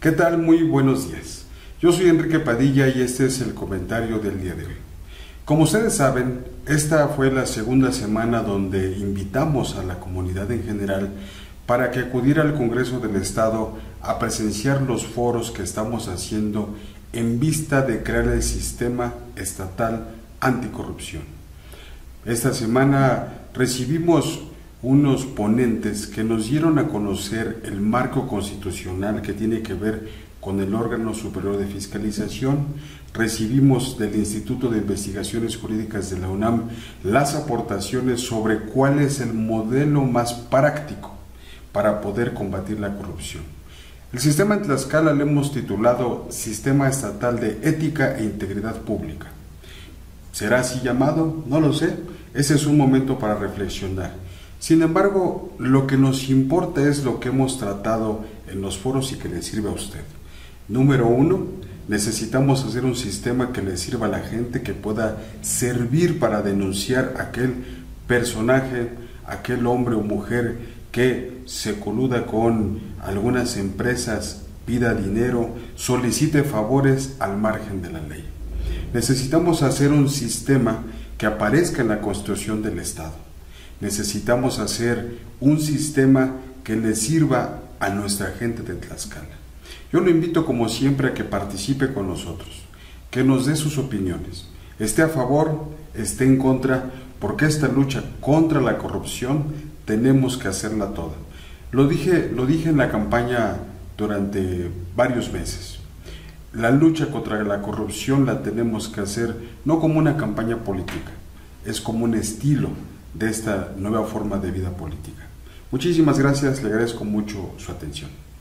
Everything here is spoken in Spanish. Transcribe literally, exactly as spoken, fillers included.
¿Qué tal? Muy buenos días. Yo soy Enrique Padilla y este es el comentario del día de hoy. Como ustedes saben, esta fue la segunda semana donde invitamos a la comunidad en general para que acudiera al Congreso del Estado a presenciar los foros que estamos haciendo en vista de crear el sistema estatal anticorrupción. Esta semana recibimos unos ponentes que nos dieron a conocer el marco constitucional que tiene que ver con el órgano superior de fiscalización. Recibimos del Instituto de Investigaciones Jurídicas de la UNAM las aportaciones sobre cuál es el modelo más práctico para poder combatir la corrupción. El sistema en Tlaxcala le hemos titulado Sistema Estatal de Ética e Integridad Pública. ¿Será así llamado? No lo sé. Ese es un momento para reflexionar. Sin embargo, lo que nos importa es lo que hemos tratado en los foros y que le sirve a usted. Número uno, necesitamos hacer un sistema que le sirva a la gente, que pueda servir para denunciar a aquel personaje, aquel hombre o mujer que se coluda con algunas empresas, pida dinero, solicite favores al margen de la ley. Necesitamos hacer un sistema que aparezca en la Constitución del Estado. Necesitamos hacer un sistema que le sirva a nuestra gente de Tlaxcala. Yo lo invito como siempre a que participe con nosotros, que nos dé sus opiniones, esté a favor, esté en contra, porque esta lucha contra la corrupción tenemos que hacerla toda. Lo dije, lo dije en la campaña durante varios meses. La lucha contra la corrupción la tenemos que hacer no como una campaña política, es como un estilo de esta nueva forma de vida política. Muchísimas gracias, le agradezco mucho su atención.